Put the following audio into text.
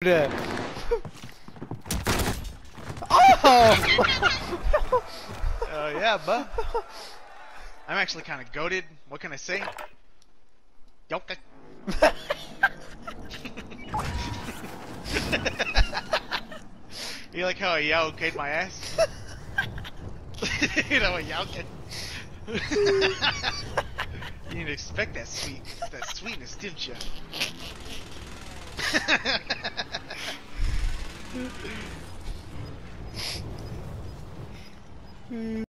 Yeah. Oh! Yeah, buh. I'm actually kind of goated. What can I say? Yoka. You like how I yoked my ass? You know, a yoka. You didn't expect that sweetness, didn't you?